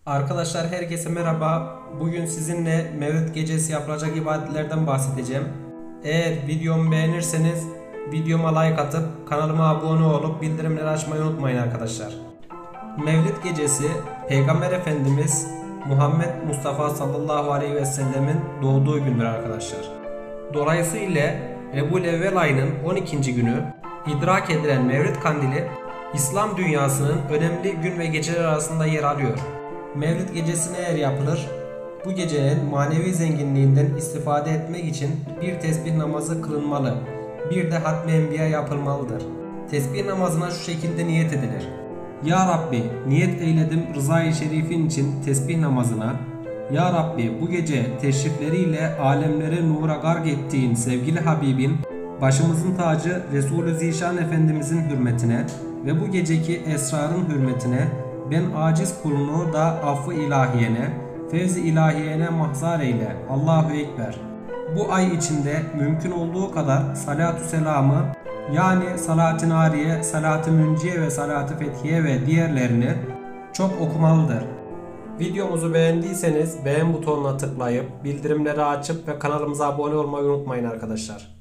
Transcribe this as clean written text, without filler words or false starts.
Arkadaşlar herkese merhaba. Bugün sizinle Mevlid gecesi yapılacak ibadetlerden bahsedeceğim. Eğer videomu beğenirseniz videoma like atıp kanalıma abone olup bildirimleri açmayı unutmayın arkadaşlar. Mevlid gecesi Peygamber Efendimiz Muhammed Mustafa sallallahu aleyhi ve sellemin doğduğu gündür arkadaşlar. Dolayısıyla Rebul-Evvel ayının 12. günü idrak edilen Mevlid kandili İslam dünyasının önemli gün ve geceler arasında yer alıyor. Mevlid gecesi eğer yapılır, bu gecenin manevi zenginliğinden istifade etmek için bir tesbih namazı kılınmalı, bir de hatmi enbiya yapılmalıdır. Tesbih namazına şu şekilde niyet edilir. Ya Rabbi, niyet eyledim rızayı şerifin için tesbih namazına. Ya Rabbi, bu gece teşrifleriyle alemlere nura gark ettiğin sevgili Habibin, başımızın tacı Resulü Zişan Efendimizin hürmetine ve bu geceki esrarın hürmetine ben aciz kulunu da affı ilahiyene, fevzi ilahiyene mahzar eyle. Allahu Ekber. Bu ay içinde mümkün olduğu kadar salatü selamı, yani salat-ı nariye, salat-ı münciye ve salat-ı fethiye ve diğerlerini çok okumalıdır. Videomuzu beğendiyseniz beğen butonuna tıklayıp bildirimleri açıp ve kanalımıza abone olmayı unutmayın arkadaşlar.